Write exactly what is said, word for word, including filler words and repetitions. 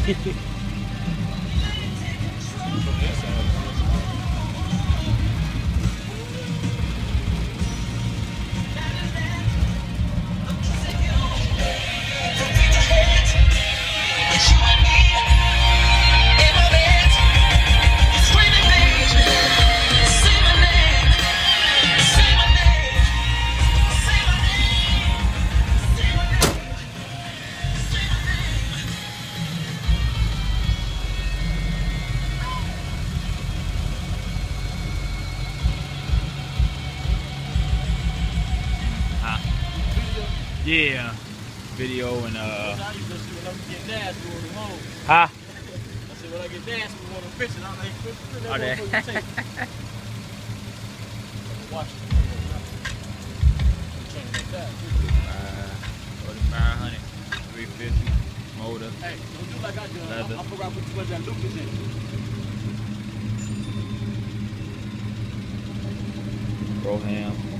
Yeah, video and uh. Huh? I said when I get nasty, we want to fish it. I'm like, fish it. Oh, there. Watch it. forty-five hundred, three fifty, motor. Hey, don't do like I did. Leather. I, I forgot to put too much that Lucas in. Brougham.